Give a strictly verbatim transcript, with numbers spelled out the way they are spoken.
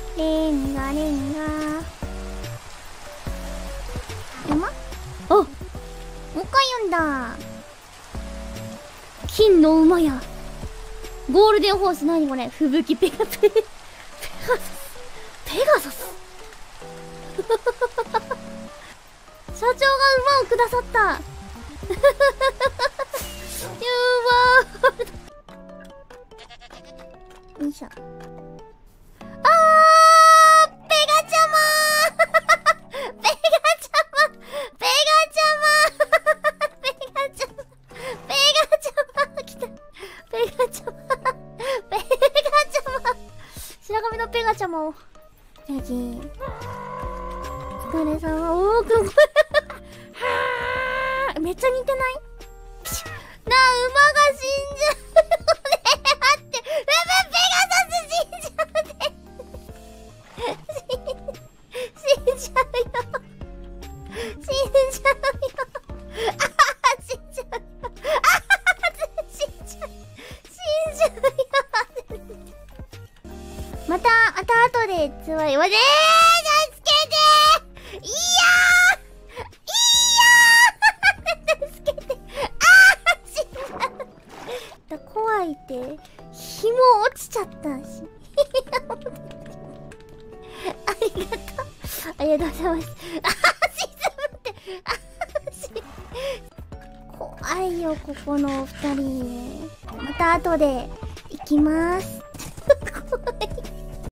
レンガレンガ。山？あ、もう一回読んだ。金の馬や。ゴールデンホース、なにこれ。吹雪ペガペ、ペガサス。ペガサス。社長が馬をくださった。よいしょ。あー、ペガちゃまーペガちゃまペガちゃまペガちゃまペガちゃま来た。ペガちゃまペガちゃま白髪のペガちゃまを。じゃじー。お疲れ様。おーくん、これ。めっちゃ似てない？なあ、馬が死んじゃう。また、あた後でつわいわでー助けてーいやーいやー助けてあー死んじゃう怖いって、紐落ちちゃったしありがとうありがとうございます。あー沈むってあーし怖いよ、ここのお二人。また後で行きます。